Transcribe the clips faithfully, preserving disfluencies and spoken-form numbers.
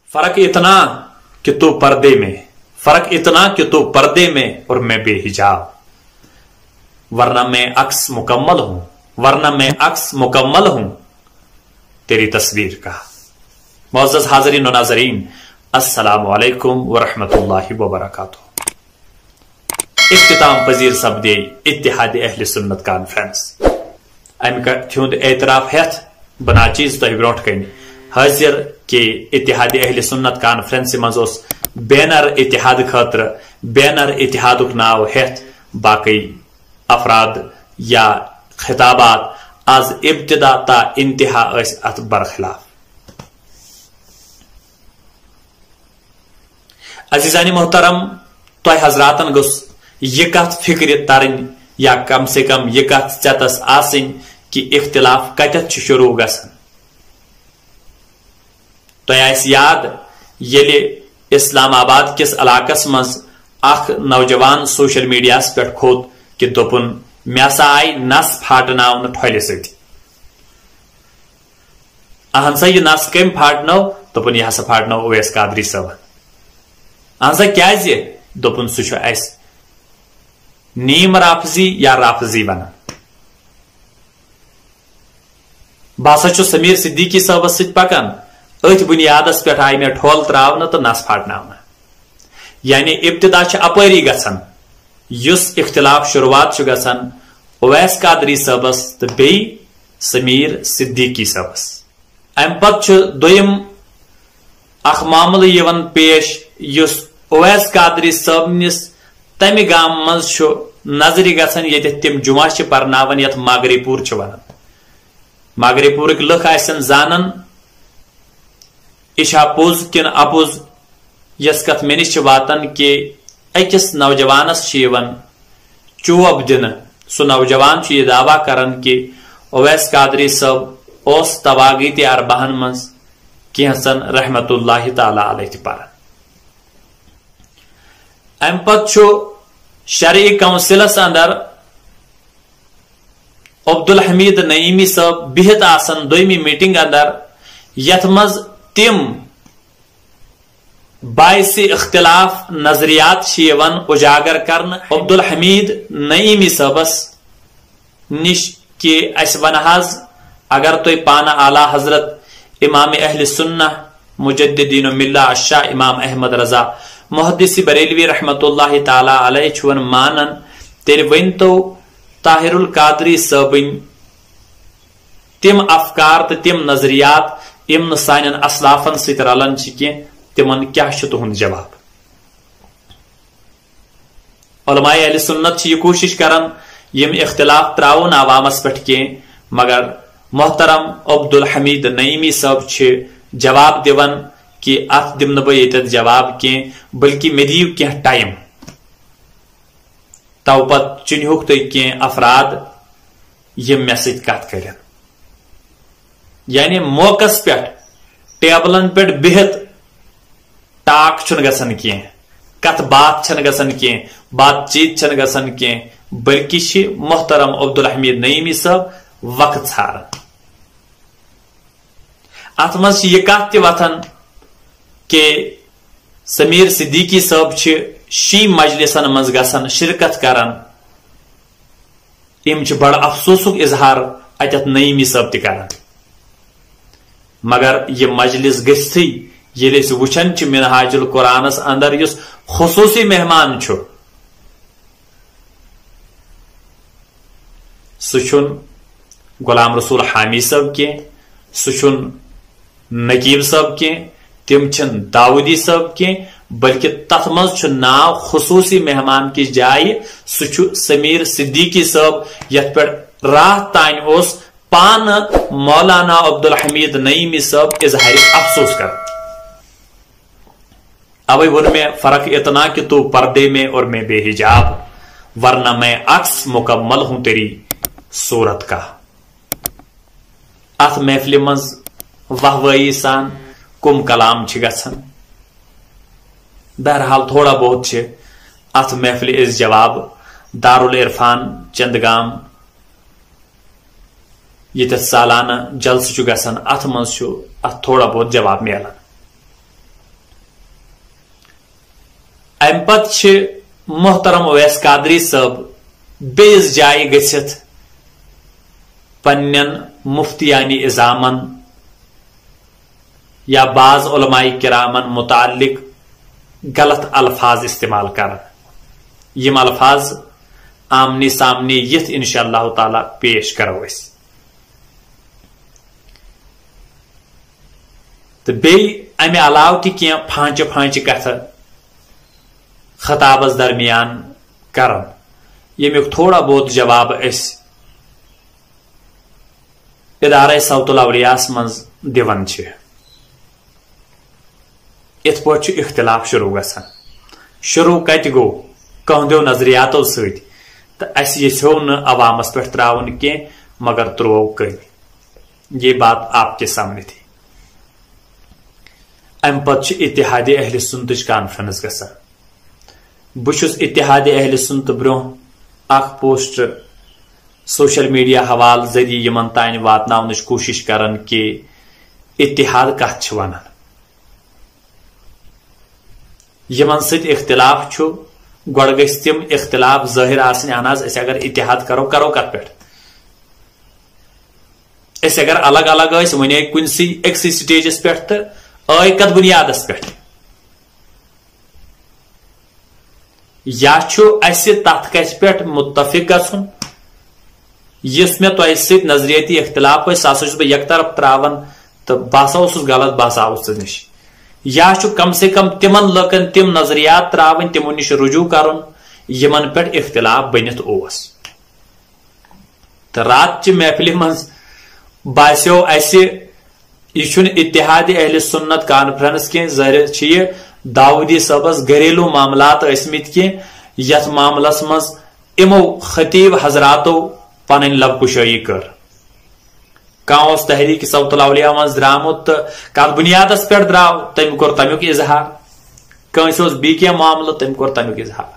فرق اتنا کہ تو پردے میں، فرق اتنا کہ تو پردے میں اور میں بے حجاب، ورنہ میں عکس مکمل ہوں، ورنہ میں عکس مکمل ہوں تیری تصویر کا۔ معزز حاضرین و ناظرین، السلام علیکم ورحمۃ اللہ وبرکاتہ۔ اختتام پذیر سپدے اتحاد اہل سنت کانفرنس۔ ام ہند اعتراف ہتھ بنا چیز تہ برونٹ کن حاضر کہ اتحاد اہل سنت کانفرنس مز بینر اتحاد خاطر بینر اتحاد ناو ہتھ باقی افراد یا خطابات از ابتدا تا انتہا اس ات برخلاف۔ عزیزان محترم، تہ حضراتن گوس یہ کت فکر ترن یا کم سے کم یہ کت چتس آسن کہ اختلاف کتت شروع گسن۔ تہ آس یاد یلی اسلام آباد کس علاقس مز اخ نوجوان سوشل میڈیا پہ کھوت کہ دپن مے ہسا آئی نس پھاٹناون ٹھولہ سۭتۍ۔ اہن سا یہ نس کم پھاٹنو؟ دپن یہ ہسا پھاٹنو اویس قادری صٲبن۔ اہن سا کیازِ؟ دپن سہ چھُ اسہِ نیم رافضی یا رافضی ونان۔ بہ سا چھُس سمیر صدیقی صٲبس سۭتۍ پکان، اتھ بنیادس پہ آئی مے ٹھول تراونہ تو نس پھاٹناونہ۔ یعنی ابتدا چھ اپٲری گژھان، یس اختلاف شروعات چھ گژھان اویس قادری صٲبس تو بیٚیہِ سمیر صدیقی صٲبس۔ ام پتہٕ چھ دوٚیِم اخ معاملہٕ یوان پیش یس اویس قادری صٲبنس تمہ گام مز چھُ نظرِ گژھان ییٚتٮ۪تھ تِم جمعہ چھِ پرناوان یتھ ماگری پور چھِ ونان۔ ماگری پورٕکۍ لُکھ آسن زانان یہ چھا پوز کن اپوز یس کت مے نش واتان کہ اکس نوجوانس چوب دن سہ نوجوان یہ دعویٰ کران کہ اویس قادری صاحب اس تواغیت اربعہن مز کینژن رحمت اللہ تعالی علیہ پران۔ ام پتہ شرعی کونسلس اندر عبدالحمید نعیمی صاحب بہت آسان دویمی میٹنگ اندر یت مز تم باعث اختلاف نظریات اجاگر کرن عبدالحمید نعیمی صاحبس نش کہ اس ون حض اگر تھی پانہ اعلی حضرت امام اہل سنہ مجددین الملہ الشاہ امام احمد رضا محدث بریلوی رحمت اللہ تعالی علیہ چھون مانن تیل ونتو طاہر القادری صٲبن تم افکار تو تم نظریات یم سان اسلافن ست رلان کی تمن کیا تہد جواب؟ علماء اہل سنت یہ کوشش کران یم اختلاف تراؤن عوامس پہ کی، مگر محترم عبدالحمید نعیمی صاحب جواب دیوان کہ ات دم بہ یت جواب کی بلکہ مے دیو کی ٹائم۔ تو پت چنہوک تھی کی افراد یم مے ست کت کرن، یعنی موقع پہ ٹیبلن پہ بہت ٹاک چھ گژھان کی، کت بات چھ گژھان کی، بات چیت چھ گژھان کی، بلکہ چھ محترم عبدالحمید نعیمی صاحب وقت ژھاران۔ ات مز یہ کت تہ وتھان کہ سمیر صدیقی صاحب چھ شی مجلسن مز گژھان شرکت کران، یم چھ بڑ افسوسک اظہار اتت نعیمی صاحب تہ کران، مگر یہ مجلس گھتھی یل وچھان منہاج القرآنس اندر اس خصوصی مہمان چھ سہ غلام رسول حامی صاحب کی، سہ نقیب صاحب کی، تم چھ داودی صاحب کی، بلکہ تت مز چھ ناو خصوصی مہمان کی جائے سہ سمیر صدیقی صاحب یت پہ رات تان اس پان مولانا عبدالحمید نعیمی صاحب اظہار افسوس کر۔ اوے ون میں فرق اتنا کہ تو پردے میں اور میں بے حجاب، ورنہ میں عکس مکمل ہوں تیری صورت کا۔ ات محفل مز واہوائی سان کم کلام چھ گژھان، بہرحال تھوڑا بہت چھ ات محفل اس جواب دارالعرفان چندگام یہ سالانہ جلسہ گژھان، ات مز ات تھوڑا بہت جواب ملان۔ ام پت محترم اویس قادری صاحب بیس جائے گھت پنن مفتیانی اظامن یا بعض علماء کرامن متعلق غلط الفاظ استعمال کر یم الفاظ آمنی سامنے یت انشاء اللہ تعالی پیش کرو اس تو بیٚیہِ امہِ علاوٕ تہِ کینٛہہ پھانچہِ پھانچہِ کتھٕ خطابس درمیان کرن ییٚمیُک تھوڑا بہت جواب أسۍ ادارے صوت الاولیاءس منٛز دِوان چھِ یِتھ پٲٹھۍ چھُ اختلاف شروع گژھان شروع کتہِ گوٚو کہندیو نظریاتو سۭتۍ تہٕ اسہِ یژھیو نہٕ عوامس پٮ۪ٹھ ترٛاوُن کینٛہہ مگر تروو کٔنۍ یہ بات آپ کے سامنے تھی ام پتہ اتحاد اہل سنتچ کانفرنس گژھان بہٕ چھُس اتحاد اہل سنت برونٛہہ اکھ پوسٹ سوشل میڈیا حوالہٕ ذریعہ یمن تانۍ واتناونٕچ کوٗشش کران کہ اتحاد کتھ چھِ ونان یمن سۭتۍ اختلاف چھُ گۄڈٕ گژھِ تِم اختلاف ظٲہر آسٕنۍ اہن حظ أسۍ اگر اتحاد کرو کرو کتھ پٮ۪ٹھ أسۍ اگر الگ الگ ٲسۍ وۄنۍ آے کُنسٕے أکسٕے سٹیجس پٮ۪ٹھ تہٕ آے کتھ بنیادس پٮ۪ٹھ یا چھُ اسہِ تتھ کتھِ پٮ۪ٹھ متفق گژھُن یُس مےٚ تۄہہِ سۭتۍ نظریٲتی اختلاف ٲسۍ سُہ ہسا چھُس بہٕ یک طرف تراوان تہٕ بہٕ ہسا اوسُس غلط بہٕ ہسا آوُس ژٕ نِش یا چھُ کم سے کم تمن لُکن تم نظریات تراوٕنۍ تمو نِش رجوع کرُن یمن پٮ۪ٹھ اختلاف بٔنِتھ اوس تہٕ رات چہِ محفلہِ منٛز باسیو اسہِ یہ چھُنہٕ اتحاد اہل سنت کانفرنس کینٛہہ ظٲہر چھِ یہِ داؤدی صٲبس گھریلو معاملات ٲسمٕتۍ کینٛہہ یتھ معاملس منٛز یِمو خطیب حضراتو پنٕنۍ لب کشٲیی کٔر کانٛہہ اوس تحریک صوت الاولیاء منٛز درامُت تہٕ کتھ بنیادس پٮ۪ٹھ درٛاو تٔمۍ کوٚر تمیُک اظہار کٲنٛسہِ اوس بیٚیہِ کینٛہہ معاملہٕ تٔمۍ کوٚر تمیُک اظہار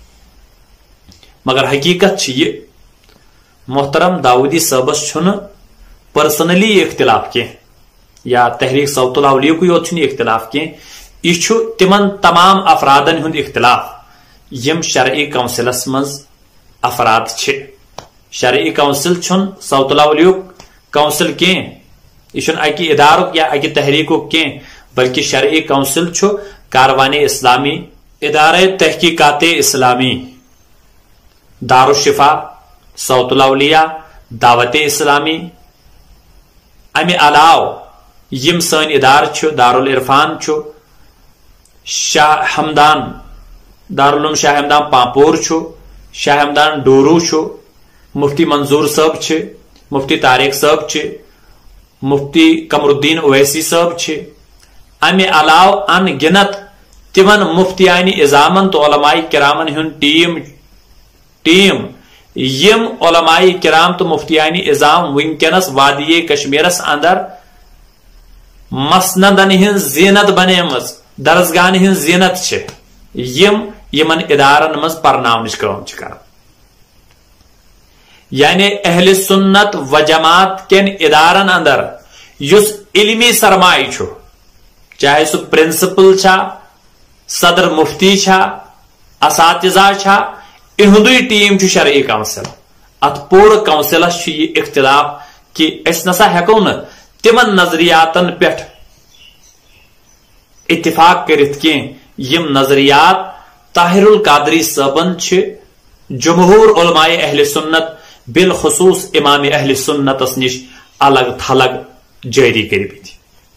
مگر حقیقت چھِ یہِ محترم داؤدی صٲبس چھُنہٕ پرسنلی اختلاف کینٛہہ یا تحریک صوت الاولیاء کو یوت چھُنہٕ اختلاف کینٛہہ یہ چھُ تمن تمام افرادن ہُنٛد اختلاف یم شرعی کونسلس منٛز افراد چھِ شرعی کونسل چھُنہٕ صوت الاولیاء کونسل کینٛہہ یہ چھُنہٕ اکہِ ادارُک یا اکہِ تحریکُک کینٛہہ بلکہ شرعی کونسل چھُ کاروان اسلامی ادارے تحقیقات اسلامی دارالشفا صوت الاولیاء دعوت اسلامی امہِ علاوٕ یم سٲنۍ ادارٕ چھُ دارالعرفان چھُ شاہ ہمدان دارالعلوم شاہ ہمدان پامپور چھُ شاہ ہمدان ڈورو چھُ مفتی منظور صٲب چھِ مفتی طارق صٲب چھِ مفتی قمر الدین اویسی صٲب چھِ امہِ علاوٕ ان گنت تمن مفتیانہِ اظامن تو علماء کرامن ہُنٛد ٹیٖم ٹیٖم یم علماء کرام تو مفتیانہِ اظام ونکیٚنس وادی کشمیرس اندر مسندن ہنز زینت بنیمٕژ درسگاہن ہنز زینت چھِ یم یمن ادارن منٛز پرناونٕچ کٲم چھِ کران یعنی اہل سنت و جماعت کٮ۪ن ادارن اندر یُس علمی سرمایہ چھُ چاہے سُہ پرنسپل چھا صدر مفتی چھا اساتذہ چھا اِہُنٛدُے ٹیٖم چھُ شرعی کونسل ات پوٗرٕ کونسلس چھُ یہِ اختلاف کہ أسۍ نسا ہٮ۪کو نہٕ تمن نظریاتن پٮ۪ٹھ اتفاق کٔرِتھ کینٛہہ یم نظریات طاہر القادری صٲبن چھِ جمہور علماء اہل سنت بالخصوص امام اہل سنتس نش الگ تھلگ جاری کٔرمٕتۍ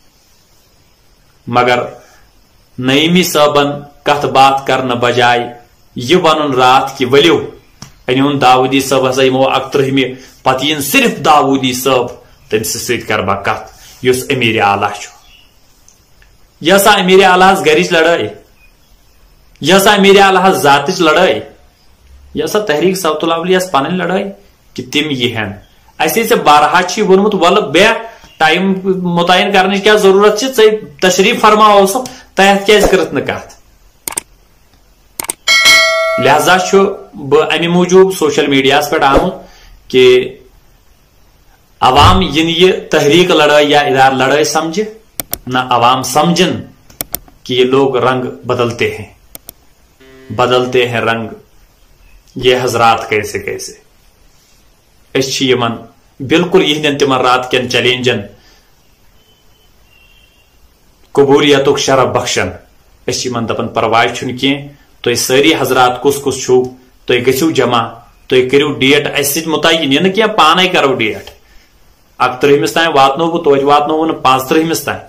مگر نعیمی صٲبن کتھ باتھ کرنہٕ بجائے یہ ون رات کہ ؤلِو أنۍہوٗن داؤدی صٲب ہسا یِمو اکترہمہِ پتہٕ یِن صرف داؤدی صٲب تٔمِس سۭتۍ کر بہٕ کتھ یُس امیر اعلیٰ چھُ یہ ہسا امیر اعلیٰ ہس گرِچ لڑٲے یہ ہسا امیر اعلیٰ ہس ذاتٕچ لڑٲے یہ ہسا تحریک صوت الاولیاء ہس پنٕنۍ لڑٲے کہ تِم یِہن اسہِ ژےٚ بارہا چھُے ووٚنمُت ولہٕ بیٚہہ ٹایم متعین کرنٕچ کیٛاہ ضروٗرت چھِ ژےٚ تشریف فرما اوسُکھ تۄہہِ کیٛازِ کٔرٕتھ نہٕ کتھ لہذا چھُ بہٕ امہِ موٗجوٗب سوشل میڈیاہس پٮ۪ٹھ آمُت کہ عوام ین یہ تحریک لڑٲے یا ادار لڑٲے سمجھے نہ عوام سمجھن کہ یہ لوگ رنگ بدلتے ہیں بدلتے ہیں رنگ یہ حضرات کیسے کیسے اس یمن بالکل یہ تمن رات کن چیلنجن قبولیت شرف بخشن اس یمن دپن پرواہ چھن کی تھی ساری حضرات کس کس چھو تھی گژھو جمع تھی کرو ڈیٹ اس متعین یہ کی پانے کرو ڈیٹ اکترہمس تین واتنو بہ توتہ واتنو پانچ ترہمس تین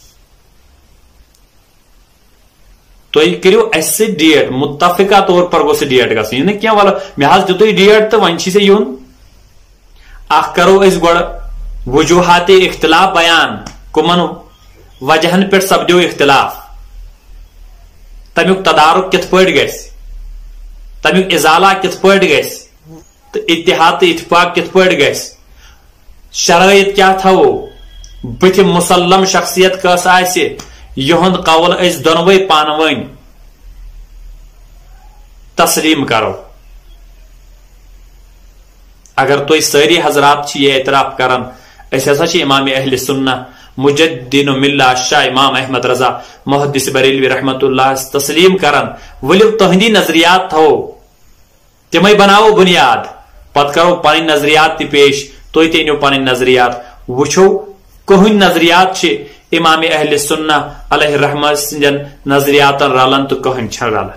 تھی کرو اس ڈیٹ متفقہ طور پر گوس ڈیٹ گھن یہ کی ول مے حض دت ڈیٹ تو ون چھ یون اخ کرو اس گوڑ وجوہات اختلاف بیان کمن وجہن پہ سپدو اختلاف تمیک تدارک کت پہ گھس تمیک ازالہ کت پہ گھس تو اتحاد تو اتفاق کت پہ گھس شرائط کیا تھو بت مسلم شخصیت کس آسہ یہند قول اس دونوے پانوین تسلیم کرو اگر تھی ساری حضرات یہ اعتراف کران اس ہسا امام اہل سنہ مجدد ملہ شاہ امام احمد رضا محدث بریلوی رحمت اللہ تسلیم کران ولو تہندی نظریات تھو تمے بناو بنیاد پت کرو پن نظریات تی پیش تھی تہ انو پن نظریات وچھو کہن نظریات چھ امام اہل سنہ علیہ رحمت سندن نظریاتن رلن تو کہن چھ رلن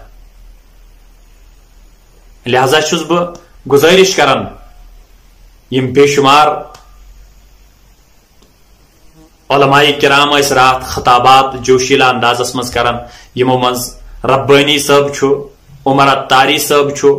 لہذا چھس بہ گزارش کران یم بے شمار علماء کرام اس رات خطابات جوشیلا اندازس مز کران یمو مز ربانی صاحب چھو عمر اتاری صاحب چھو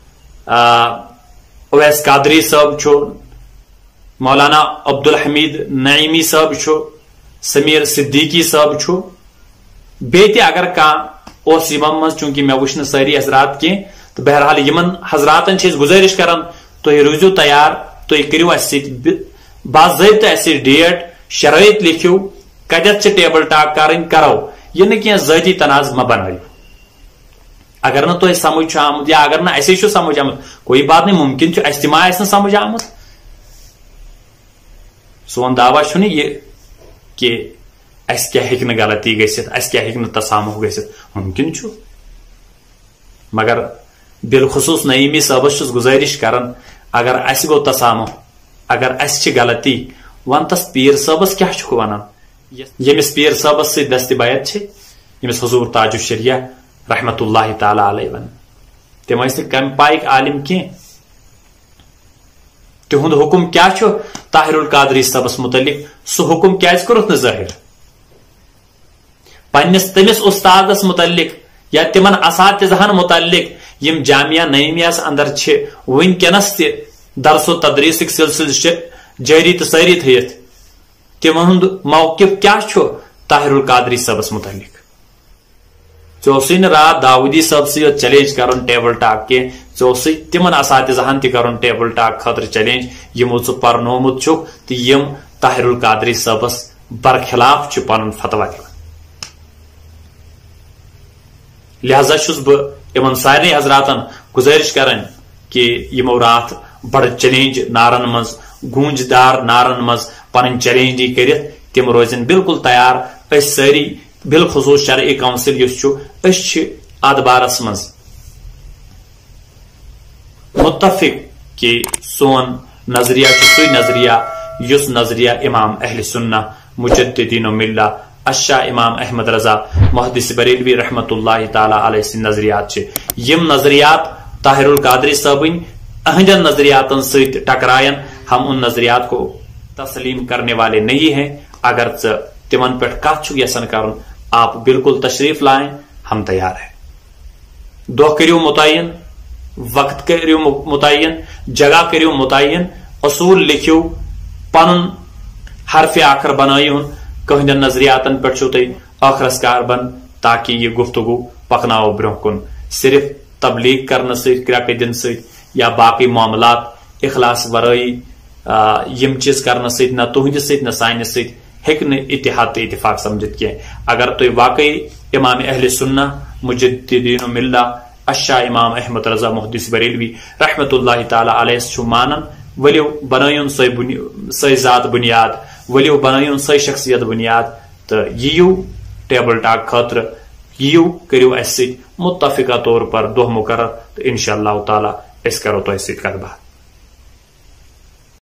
اویس قادری صاحب چھو مولانا عبدالحمید نعیمی صاحب چھو سمیر صدیقی صاحب چھو بیت اگر کان اس یمن مز چونکہ مے وچھ ساری حضرات کی تو بہرحال یمن حضراتن چھ گزارش کران تھی روزو تیار تھی کرو اس باضابطہ اس ڈیٹ شرائط لکھو کتت ٹیبل ٹاک کریں کرو یہ نا کی ذاتی تنازع مہ بنو اگر نا تھی سمجھ آمت یا اگر نا ایسے سمجھ آمت کوئی بات نہیں ممکن اس تہ آس سمجھ آمت سون دعویٰ چھ یہ کہ اس کیا ہیکہ غلطی گژھتھ اس کیا ہیکہ تسامح گژھتھ ممکن چھ مگر بالخصوص نعیمی صاحبس چھس گزارش کران اگر اس گو تسامح اگر اس چھ غلطی ون تس پیر صاحبس کیا چھ ونان یمس پیر صاحبس سی دست بیعت چھ یمس حضور تاج الشریعہ رحمت اللہ تعالی علیہ ون تم ٲسۍ نہٕ کم پائک عالم کی تہند حکم کیا چھ طاہر القادری صاحبس متعلق سہ حکم کیاز کورتھ نہ ظاہر پنس تمس استادس متعلق یا تمن اساتذہن متعلق یم جامعہ نعیمیہس اندر چھ ونکس تہ درس و تدریسک سلسلہ جاری تو ساری تھیت تمہند موقف کیا چھ طاہر القادری صاحبس متعلق ثے رات داودی صاحب سی چیلنج کرن ٹیبل ٹاک کی ثے تمن اساتذہن تہ کرن ٹیبل ٹاک خاطر چیلنج یمو ث پرنومت چھک تو یم طاہر القادری صاحبس برخلاف چھ پنن فتویٰ دِوان لہذا چھس بہ امن سارے حضراتن گزارش کران کہ یمو رات بڑ چیلنج نارن مز گونج دار نارن مز پن چیلنجی کرت تم روزن بالکل تیار اس ساری بالخصوص شرعی کونسل اس ات بارس مز متفق کہ سون نظریہ سی نظریہ اس نظریہ امام اہل سنہ مجددین ملہ الشاہ امام احمد رضا محدث بریلوی رحمت اللہ تعالی علیہ سن نظریات یم نظریات طاہر القادری صاحبن اہندن نظریاتن ست ٹکرائن ہم ان نظریات کو تسلیم کرنے والے نہیں ہیں اگر تمن پہ کت یسن کرن آپ بالکل تشریف لائیں ہم تیار ہیں دہ کرو متعین وقت کرو متعین جگہ کرو متعین اصول لکھو پن حرف آخر بنائیون کہندن نظریاتن پہ چھو تھی آخرس کار بن تاکہ یہ گفتگو پکناو برہ کن صرف تبلیغ کرنے ست کرکہ دن ست یا باقی معاملات اخلاص ورائی یم چیز کرنے ست نہ تہند ست نہ سانہ ست ہیک نہ اتحاد تو اتفاق سمجھت کی اگر تھی واقعی امام اہل سنہ مجددین ملہ الشاہ امام احمد رضا محدث بریلوی رحمت اللہ تعالی علیہ چھو مانن ولیو بنائیون سی ذات بنیاد ولیو بنائیون سی شخصیت بنیاد تو یو ٹیبل ٹاک خاطر یو کرو اس متفقہ طور پر دہ مقرر تو انشاء اللہ تعالیٰ اس کرو تہ ست کت بات.